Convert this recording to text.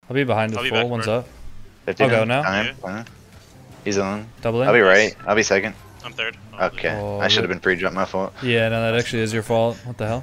I'll be behind the full. One's up. I'll go now. He's on. Doubling. I'll be right. I'll be second. I'm third. Okay. I should have been pre-jump. My fault. Yeah, no, that actually is your fault. What the hell?